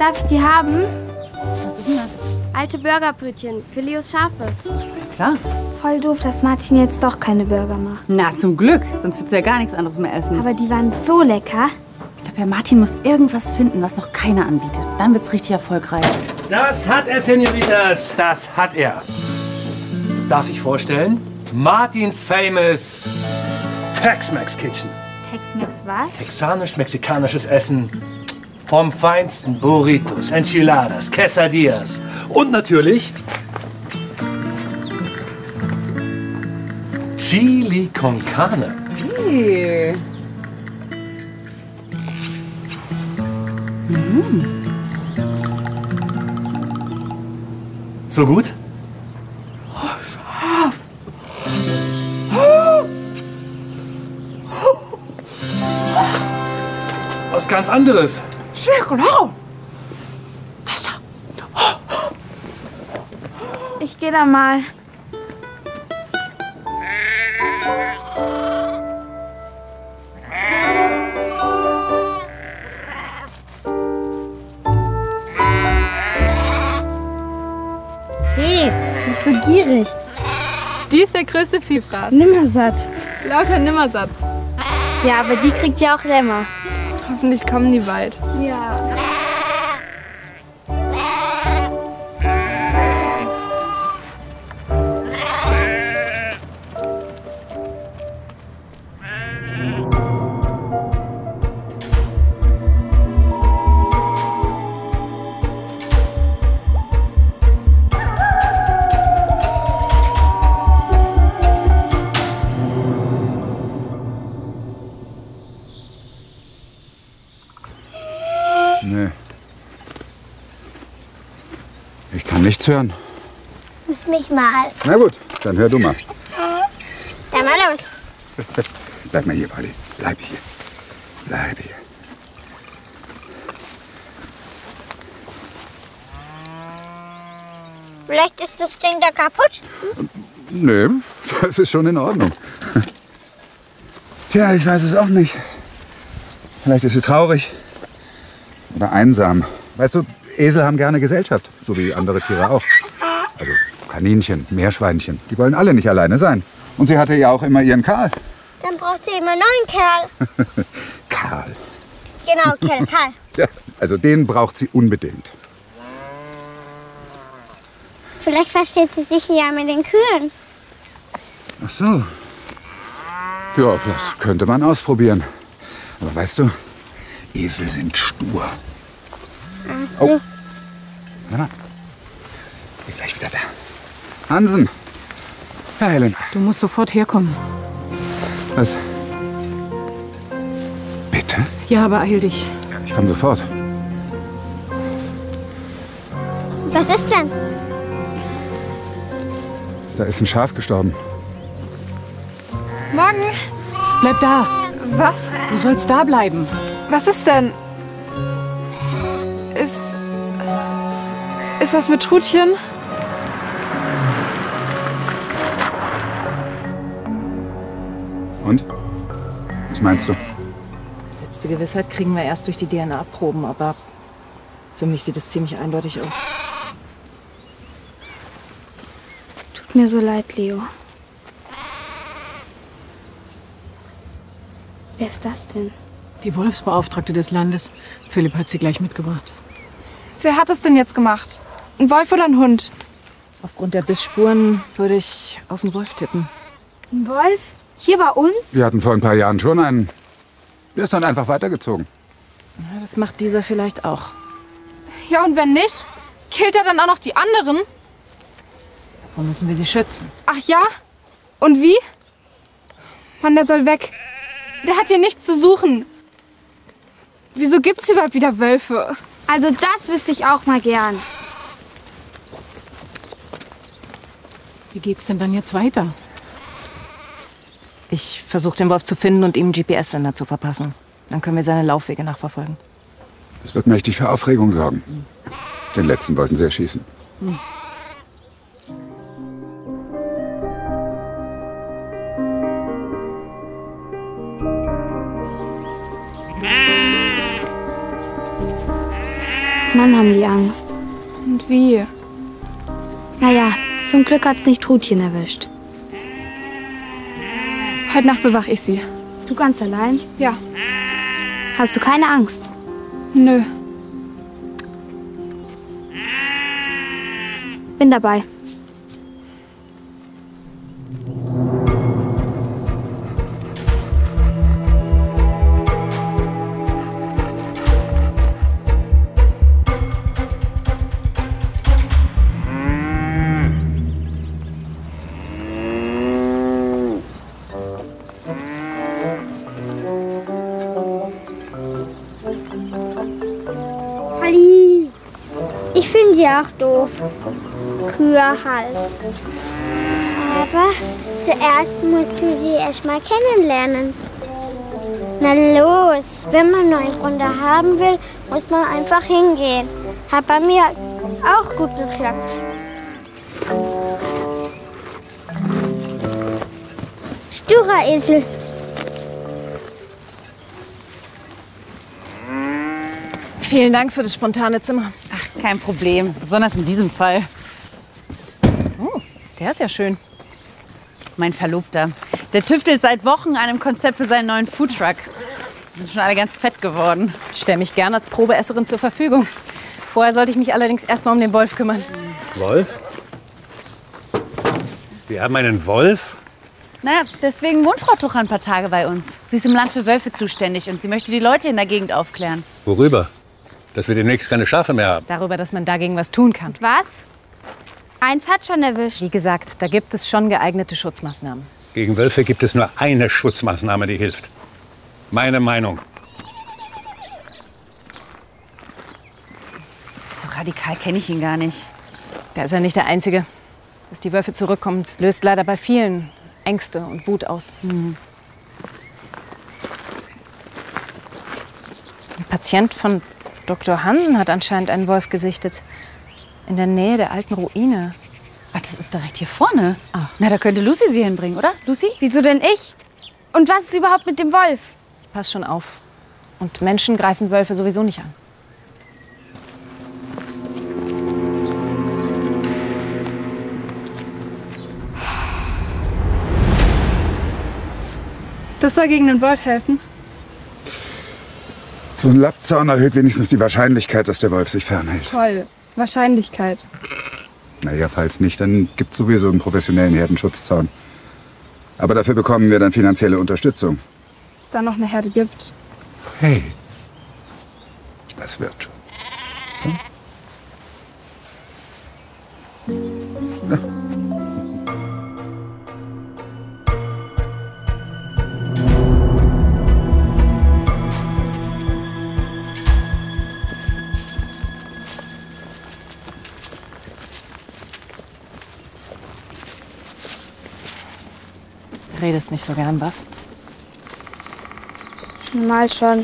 Darf ich die haben? Was ist denn das? Alte Burgerbrötchen für Leos Schafe. Klar. Voll doof, dass Martin jetzt doch keine Burger macht. Na, zum Glück. Sonst würdest du ja gar nichts anderes mehr essen. Aber die waren so lecker. Ich glaube, Martin muss irgendwas finden, was noch keiner anbietet. Dann wird's richtig erfolgreich. Das hat er, Senoritas. Das hat er. Darf ich vorstellen? Martins famous Tex-Mex Kitchen. Tex-Mex was? Texanisch-mexikanisches Essen. Vom feinsten Burritos, Enchiladas, Quesadillas. Und natürlich Chili con Carne. Hey. So gut? Was ganz anderes. Ich gehe da mal. Hey, bist so gierig. Die ist der größte Vielfraß. Nimmersatt. Lauter Nimmersatz. Ja, aber die kriegt ja auch Lämmer. Hoffentlich kommen die bald. Ja. Nee. Ich kann nichts hören. Lass mich mal. Na gut, dann hör du mal. Dann mal los. Bleib mal hier, Buddy. Bleib hier. Bleib hier. Vielleicht ist das Ding da kaputt. Nee, das ist schon in Ordnung. Tja, ich weiß es auch nicht. Vielleicht ist sie traurig. Oder einsam. Weißt du, Esel haben gerne Gesellschaft, so wie andere Tiere auch. Also Kaninchen, Meerschweinchen, die wollen alle nicht alleine sein. Und sie hatte ja auch immer ihren Karl. Dann braucht sie immer einen neuen Kerl. Karl. Genau, Karl. Ja, also den braucht sie unbedingt. Vielleicht versteht sie sich ja mit den Kühen. Ach so. Ja, das könnte man ausprobieren. Aber weißt du, Esel sind stur. Ach so. Oh. Na, bin gleich wieder da. Hansen. Ja, Helen. Du musst sofort herkommen. Was? Bitte? Ja, aber eil dich. Ja, ich komme sofort. Was ist denn? Da ist ein Schaf gestorben. Morgen. Bleib da. Was? Du sollst da bleiben. Was ist denn? Ist was mit Trutchen? Und? Was meinst du? Letzte Gewissheit kriegen wir erst durch die DNA-Proben, aber für mich sieht es ziemlich eindeutig aus. Tut mir so leid, Leo. Wer ist das denn? Die Wolfsbeauftragte des Landes. Philipp hat sie gleich mitgebracht. Wer hat es denn jetzt gemacht? Ein Wolf oder ein Hund? Aufgrund der Bissspuren würde ich auf den Wolf tippen. Ein Wolf? Hier bei uns? Wir hatten vor ein paar Jahren schon einen. Der ist dann einfach weitergezogen. Ja, das macht dieser vielleicht auch. Ja, und wenn nicht? Killt er dann auch noch die anderen? Davor müssen wir sie schützen. Ach ja? Und wie? Mann, der soll weg. Der hat hier nichts zu suchen. Wieso gibt's überhaupt wieder Wölfe? Also das wüsste ich auch mal gern. Wie geht's denn dann jetzt weiter? Ich versuche den Wolf zu finden und ihm einen GPS-Sender zu verpassen. Dann können wir seine Laufwege nachverfolgen. Das wird mächtig für Aufregung sorgen. Den letzten wollten sie erschießen. Mann, haben die Angst. Und wie? Naja, zum Glück hat's nicht Trutchen erwischt. Heute Nacht bewache ich sie. Du ganz allein? Ja. Hast du keine Angst? Nö. Bin dabei. Polly, ich finde sie auch doof. Kühe halt. Aber zuerst musst du sie erst mal kennenlernen. Na los, wenn man neue Freunde haben will, muss man einfach hingehen. Hat bei mir auch gut geklappt. Sturer Esel. Vielen Dank für das spontane Zimmer. Ach, kein Problem. Besonders in diesem Fall. Oh, der ist ja schön. Mein Verlobter. Der tüftelt seit Wochen an einem Konzept für seinen neuen Foodtruck. Die sind schon alle ganz fett geworden. Ich stelle mich gern als Probeesserin zur Verfügung. Vorher sollte ich mich allerdings erstmal um den Wolf kümmern. Wolf? Wir haben einen Wolf? Naja, deswegen wohnt Frau Tucher ein paar Tage bei uns. Sie ist im Land für Wölfe zuständig und sie möchte die Leute in der Gegend aufklären. Worüber? Dass wir demnächst keine Schafe mehr haben. Darüber, dass man dagegen was tun kann. Was? Eins hat schon erwischt. Wie gesagt, da gibt es schon geeignete Schutzmaßnahmen. Gegen Wölfe gibt es nur eine Schutzmaßnahme, die hilft. Meine Meinung. So radikal kenne ich ihn gar nicht. Der ist ja nicht der Einzige. Dass die Wölfe zurückkommen, das löst leider bei vielen Ängste und Wut aus. Ein Patient von Dr. Hansen hat anscheinend einen Wolf gesichtet. In der Nähe der alten Ruine. Ach, das ist direkt hier vorne. Ach. Na, da könnte Lucy sie hinbringen, oder? Lucy? Wieso denn ich? Und was ist überhaupt mit dem Wolf? Pass schon auf. Und Menschen greifen Wölfe sowieso nicht an. Das soll gegen den Wolf helfen. So ein Lappzaun erhöht wenigstens die Wahrscheinlichkeit, dass der Wolf sich fernhält. Toll. Wahrscheinlichkeit. Naja, falls nicht, dann gibt's sowieso einen professionellen Herdenschutzzaun. Aber dafür bekommen wir dann finanzielle Unterstützung. Dass es da noch eine Herde gibt. Hey, das wird schon. Hm? Na. Redest nicht so gern, was? Normal schon.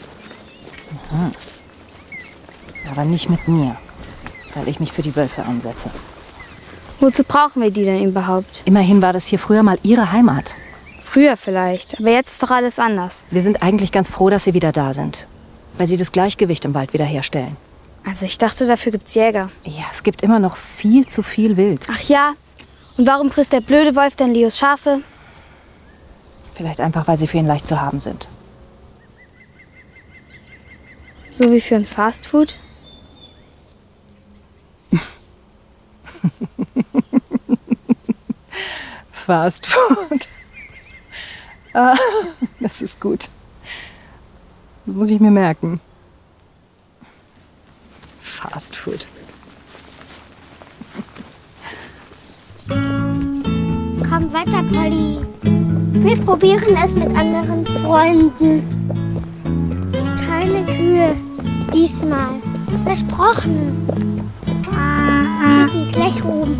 Aber nicht mit mir, weil ich mich für die Wölfe einsetze. Wozu brauchen wir die denn überhaupt? Immerhin war das hier früher mal ihre Heimat. Früher vielleicht, aber jetzt ist doch alles anders. Wir sind eigentlich ganz froh, dass sie wieder da sind, weil sie das Gleichgewicht im Wald wiederherstellen. Also ich dachte, dafür gibt's Jäger. Ja, es gibt immer noch viel zu viel Wild. Ach ja, und warum frisst der blöde Wolf denn Leos Schafe? Vielleicht einfach, weil sie für ihn leicht zu haben sind. So wie für uns Fastfood? Fast Food. Ah, das ist gut. Das muss ich mir merken. Fast Food. Komm weiter, Polly. Wir probieren es mit anderen Freunden. Keine Kühe. Diesmal. Versprochen. Wir sind gleich oben.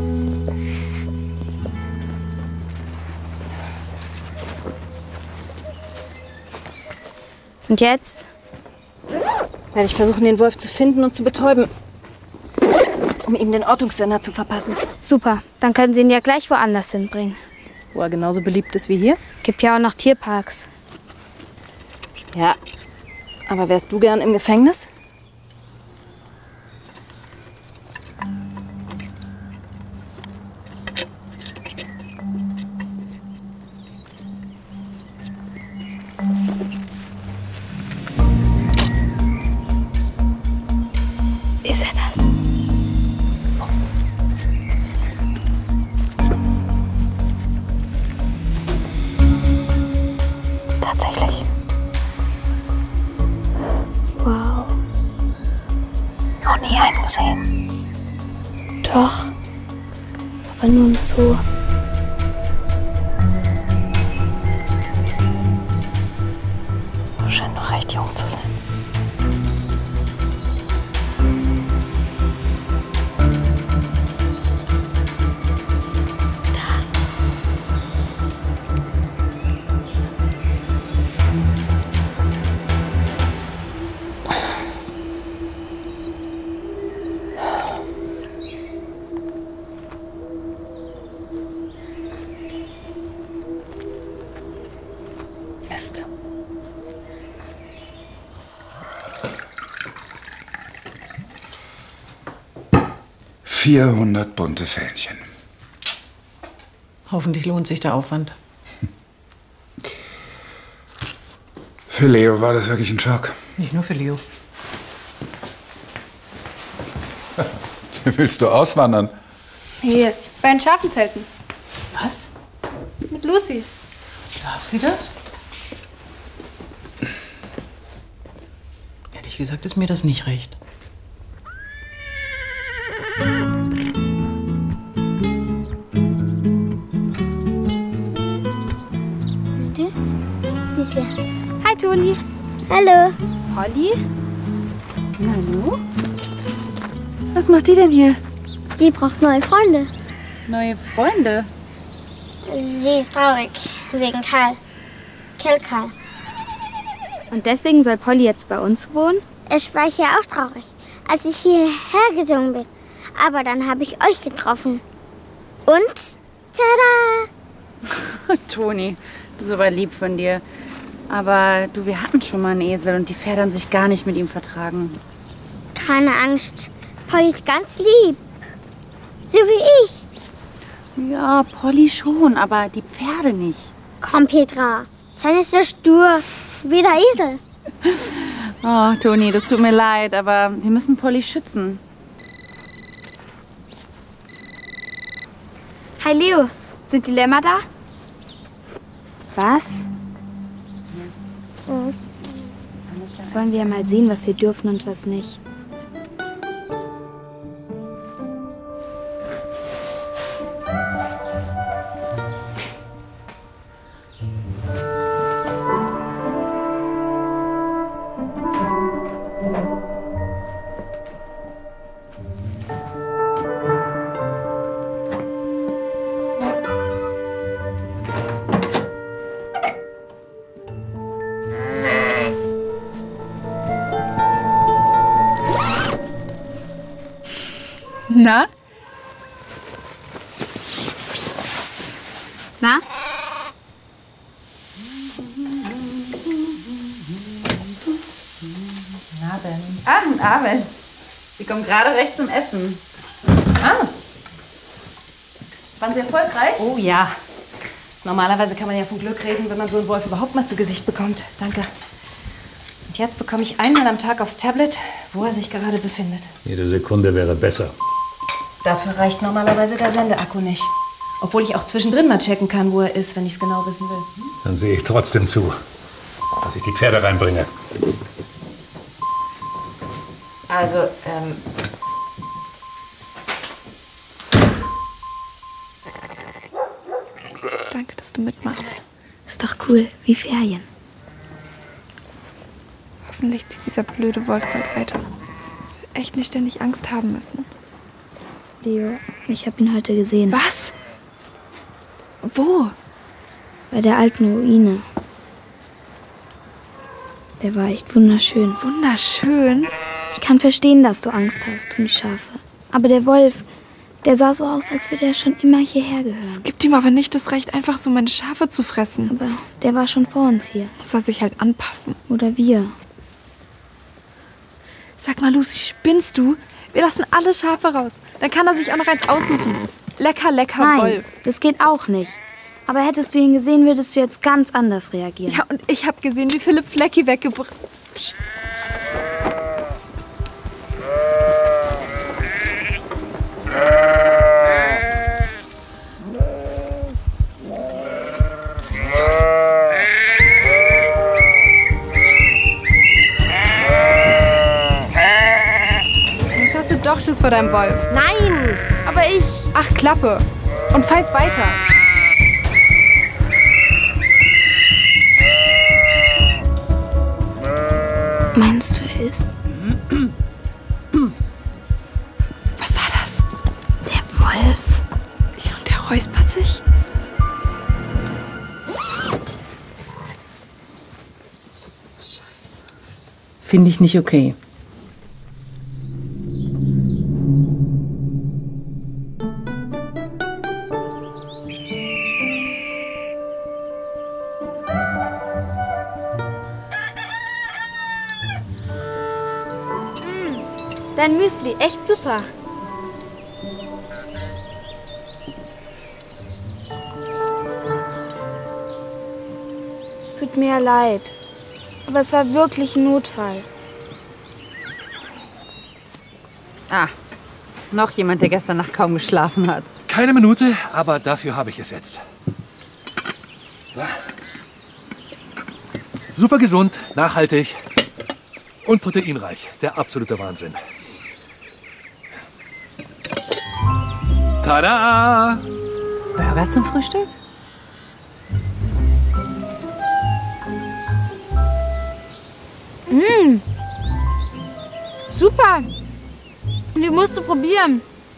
Und jetzt? Werde ich versuchen, den Wolf zu finden und zu betäuben, um ihm den Ortungssender zu verpassen. Super, dann können Sie ihn ja gleich woanders hinbringen. Wo er genauso beliebt ist wie hier? Gibt ja auch noch Tierparks. Ja. Aber wärst du gern im Gefängnis? Ist er das? Tatsächlich. Wow. Noch nie einen gesehen. Doch. Aber nur im Zoo. Scheint noch recht jung zu sein. Mist. $400 bunte Fähnchen. Hoffentlich lohnt sich der Aufwand. Für Leo war das wirklich ein Schock. Nicht nur für Leo. Willst du auswandern? Hier, bei den Schafenzelten. Was? Mit Lucy. Darf sie das? Ehrlich gesagt ist mir das nicht recht. Süße. Hi, Toni. Hallo. Polly? Hallo? Was macht die denn hier? Sie braucht neue Freunde. Neue Freunde? Sie ist traurig. Wegen Karl. Karl. Und deswegen soll Polly jetzt bei uns wohnen? Ich war hier auch traurig, als ich hierher gesungen bin. Aber dann habe ich euch getroffen. Und tada! Toni, du bist aber lieb von dir. Aber du, wir hatten schon mal einen Esel und die Pferde haben sich gar nicht mit ihm vertragen. Keine Angst. Polly ist ganz lieb. So wie ich. Ja, Polly schon, aber die Pferde nicht. Komm, Petra. Sei nicht so stur wie der Esel. Oh, Toni, das tut mir leid, aber wir müssen Polly schützen. Hi Leo, sind die Lämmer da? Was? Das wollen wir ja mal sehen, was wir dürfen und was nicht. Na? Na? Guten Abend. Sie kommen gerade recht zum Essen. Ah. Waren Sie erfolgreich? Oh ja. Normalerweise kann man ja von Glück reden, wenn man so einen Wolf überhaupt mal zu Gesicht bekommt. Danke. Und jetzt bekomme ich einmal am Tag aufs Tablet, wo er sich gerade befindet. Jede Sekunde wäre besser. Dafür reicht normalerweise der Sendeakku nicht. Obwohl ich auch zwischendrin mal checken kann, wo er ist, wenn ich es genau wissen will. Dann sehe ich trotzdem zu, dass ich die Pferde reinbringe. Also, Danke, dass du mitmachst. Ist doch cool, wie Ferien. Hoffentlich zieht dieser blöde Wolf bald weiter. Ich will echt nicht ständig Angst haben müssen. Leo, ich habe ihn heute gesehen. Was? Wo? Bei der alten Ruine. Der war echt wunderschön. Wunderschön. Ich kann verstehen, dass du Angst hast um die Schafe. Aber der Wolf, der sah so aus, als würde er schon immer hierher gehören. Es gibt ihm aber nicht das Recht, einfach so meine Schafe zu fressen. Aber der war schon vor uns hier. Muss er sich halt anpassen. Oder wir. Sag mal, Lucy, spinnst du? Wir lassen alle Schafe raus. Dann kann er sich auch noch eins aussuchen. Lecker, lecker Nein, Wolf. das geht auch nicht. Aber hättest du ihn gesehen, würdest du jetzt ganz anders reagieren. Ja, und ich habe gesehen, wie Philipp Flecki weggebracht. doch Schiss vor deinem Wolf. Nein! Aber ich... Ach, Klappe. Und pfeif weiter. Meinst du, er ist? Was war das? Der Wolf. Ja, und der räuspert sich. Finde ich nicht okay. Dein Müsli, echt super. Es tut mir ja leid, aber es war wirklich ein Notfall. Ah, noch jemand, der gestern Nacht kaum geschlafen hat. Keine Minute, aber dafür habe ich es jetzt. So. Super gesund, nachhaltig und proteinreich. Der absolute Wahnsinn. Tada! Burger zum Frühstück? Super. Die musst du probieren.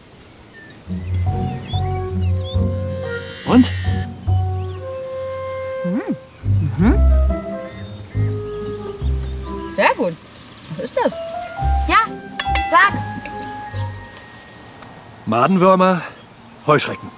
Und? Sehr gut. Was ist das? Ja, sag. Madenwürmer, Heuschrecken.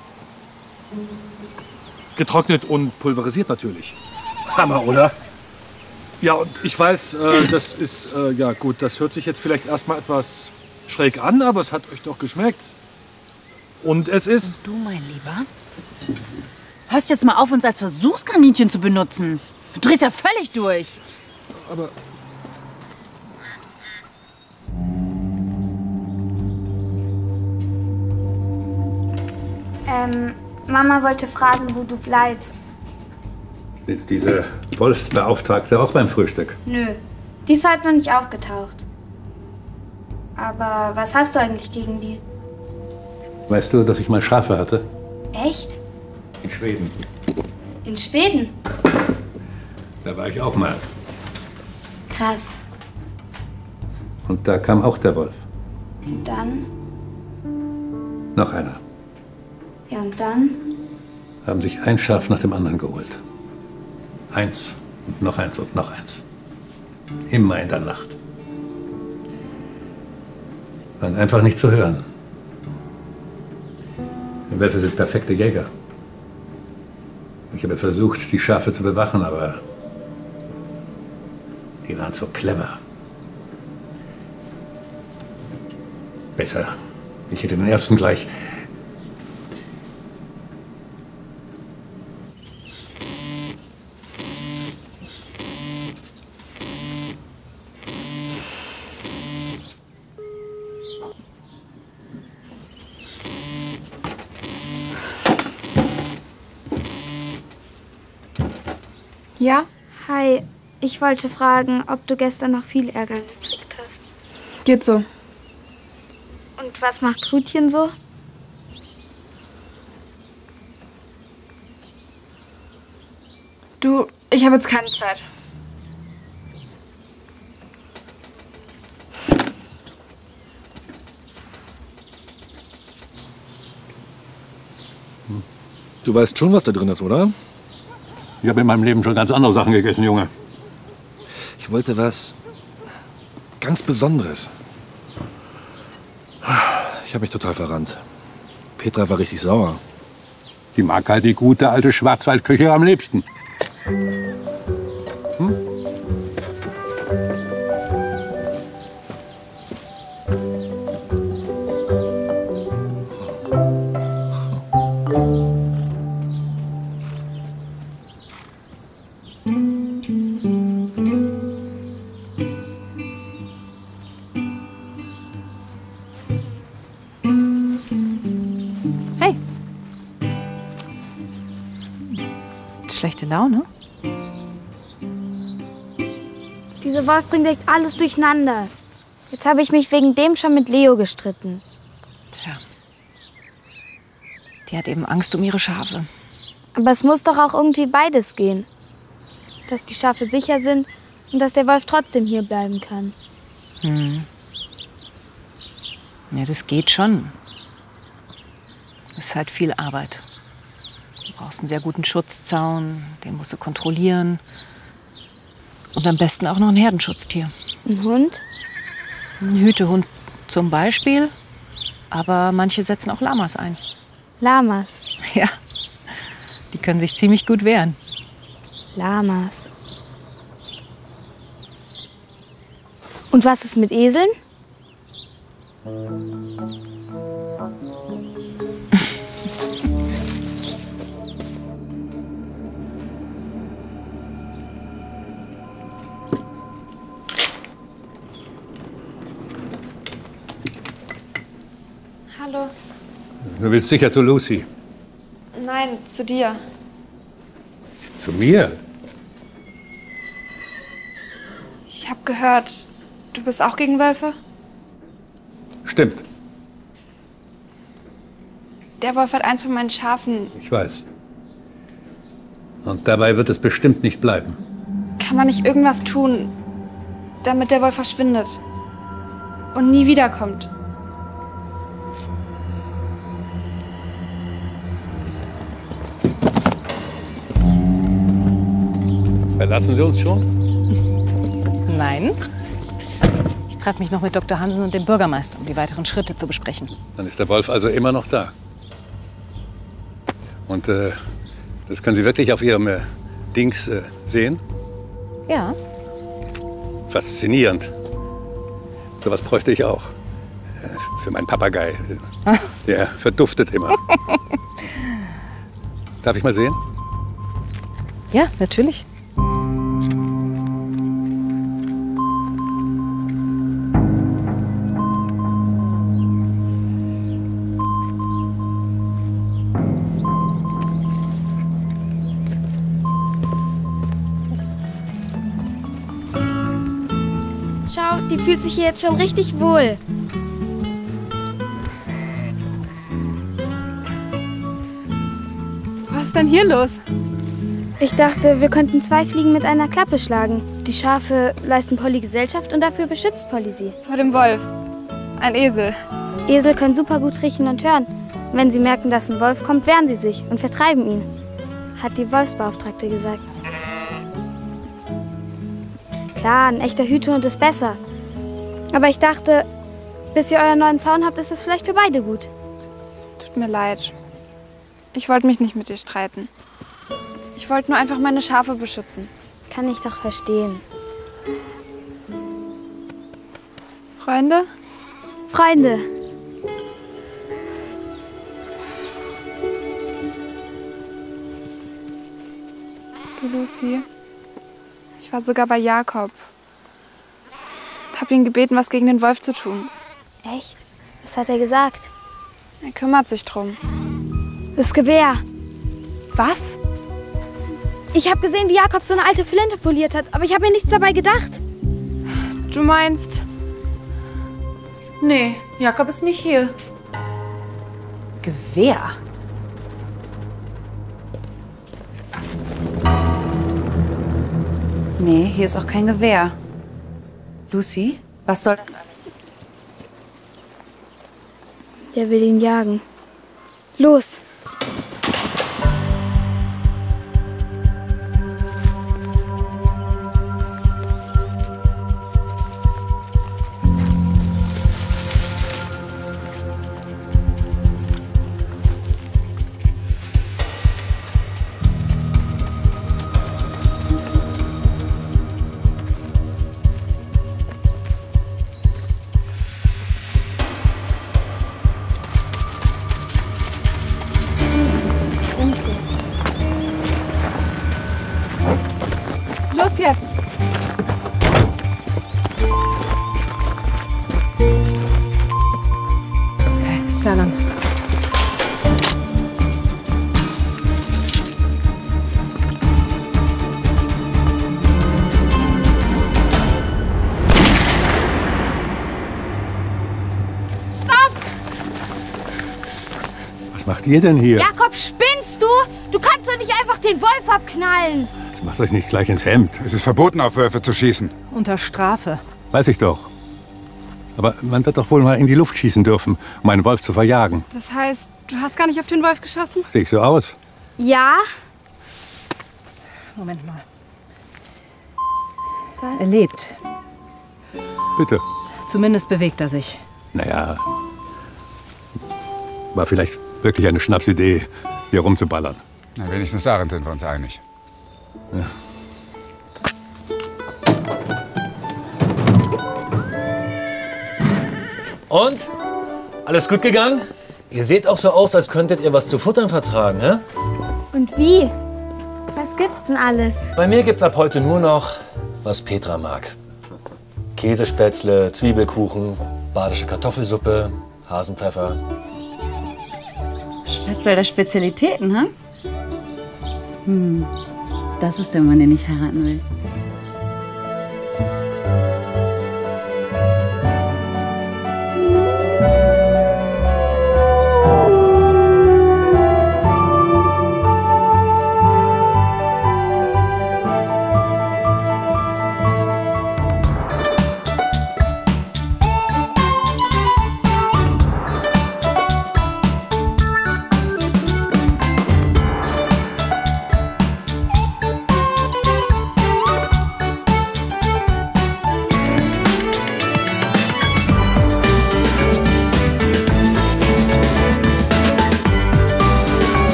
Getrocknet und pulverisiert natürlich. Hammer, oder? Ja, und ich weiß, das ist, ja gut, das hört sich jetzt vielleicht erstmal etwas schräg an, aber es hat euch doch geschmeckt. Und es ist... Du, mein Lieber, hörst jetzt mal auf, uns als Versuchskaninchen zu benutzen. Du drehst ja völlig durch. Aber... Mama wollte fragen, wo du bleibst. Ist diese Wolfsbeauftragte auch beim Frühstück? Nö, die ist heute noch nicht aufgetaucht. Aber was hast du eigentlich gegen die? Weißt du, dass ich mal Schafe hatte? Echt? In Schweden. In Schweden? Da war ich auch mal. Krass. Und da kam auch der Wolf. Und dann? Noch einer. Ja, und dann? Haben sich ein Schaf nach dem anderen geholt. Eins und noch eins und noch eins. Immer in der Nacht. Waren einfach nicht zu hören. Die Wölfe sind perfekte Jäger. Ich habe versucht, die Schafe zu bewachen, aber die waren so clever. Besser. Ich hätte den ersten gleich... Ja? Hi, ich wollte fragen, ob du gestern noch viel Ärger gekriegt hast. Geht so. Und was macht Trudchen so? Du, ich habe jetzt keine Zeit. Du weißt schon, was da drin ist, oder? Ich habe in meinem Leben schon ganz andere Sachen gegessen, Junge. Ich wollte was ganz Besonderes. Ich habe mich total verrannt. Petra war richtig sauer. Die mag halt die gute alte Schwarzwaldküche am liebsten. Hey. Schlechte Laune? Dieser Wolf bringt echt alles durcheinander. Jetzt habe ich mich wegen dem schon mit Leo gestritten. Tja. Die hat eben Angst um ihre Schafe. Aber es muss doch auch irgendwie beides gehen. Dass die Schafe sicher sind und dass der Wolf trotzdem hier bleiben kann. Ja, das geht schon. Das ist halt viel Arbeit. Du brauchst einen sehr guten Schutzzaun, den musst du kontrollieren. Und am besten auch noch ein Herdenschutztier. Ein Hund? Ein Hütehund zum Beispiel. Aber manche setzen auch Lamas ein. Lamas? Ja, die können sich ziemlich gut wehren. Lamas. Und was ist mit Eseln? Hallo. Du willst sicher zu Lucy. Nein, zu dir. Zu mir? Ich habe gehört, du bist auch gegen Wölfe? Stimmt, Der Wolf hat eins von meinen Schafen. ich weiß. Und dabei wird es bestimmt nicht bleiben. Kann man nicht irgendwas tun, damit der Wolf verschwindet und nie wiederkommt? Verlassen Sie uns schon? Nein. Ich treffe mich noch mit Dr. Hansen und dem Bürgermeister, um die weiteren Schritte zu besprechen. Dann ist der Wolf also immer noch da. Und das können Sie wirklich auf Ihrem Dings sehen? Ja. Faszinierend. Sowas bräuchte ich auch. Für meinen Papagei. Der verduftet immer. Darf ich mal sehen? Ja, natürlich. Schau, die fühlt sich hier jetzt schon richtig wohl. Was ist denn hier los? Ich dachte, wir könnten 2 Fliegen mit einer Klappe schlagen. Die Schafe leisten Polly Gesellschaft und dafür beschützt Polly sie. Vor dem Wolf. Ein Esel. Esel können super gut riechen und hören. Wenn sie merken, dass ein Wolf kommt, wehren sie sich und vertreiben ihn. Hat die Wolfsbeauftragte gesagt. Klar, ein echter Hütehund ist besser. Aber ich dachte, bis ihr euren neuen Zaun habt, ist es vielleicht für beide gut. Tut mir leid. Ich wollte mich nicht mit dir streiten. Ich wollte nur einfach meine Schafe beschützen. Kann ich doch verstehen. Freunde? Freunde. Du, Lucy. Ich war sogar bei Jakob. Ich habe ihn gebeten, was gegen den Wolf zu tun. Echt? Was hat er gesagt? Er kümmert sich drum. Das Gewehr. Was? Ich habe gesehen, wie Jakob so eine alte Flinte poliert hat, aber ich habe mir nichts dabei gedacht. Du meinst... Nee, Jakob ist nicht hier. Gewehr? Nee, hier ist auch kein Gewehr. Lucy, was soll das alles? Der will ihn jagen. Los! Los jetzt! Okay, klar dann. macht ihr denn hier? Jakob, spinnst du? Du kannst doch nicht einfach den Wolf abknallen. Das macht euch nicht gleich ins Hemd. Es ist verboten, auf Wölfe zu schießen. Unter Strafe. Weiß ich doch. Aber man wird doch wohl mal in die Luft schießen dürfen, um einen Wolf zu verjagen. Das heißt, du hast gar nicht auf den Wolf geschossen? Sehe ich so aus? Ja? Moment mal. Er lebt. Bitte. Zumindest bewegt er sich. Naja, war vielleicht wirklich eine Schnapsidee, hier rumzuballern. Na, wenigstens darin sind wir uns einig. Ja. Und? Alles gut gegangen? Ihr seht auch so aus, als könntet ihr was zu futtern vertragen, hä? Und wie? Was gibt's denn alles? Bei mir gibt's ab heute nur noch, was Petra mag. Käsespätzle, Zwiebelkuchen, badische Kartoffelsuppe, Hasenpfeffer. Schwarzwälder Spezialitäten, ha? Das ist der Mann, den ich heiraten will.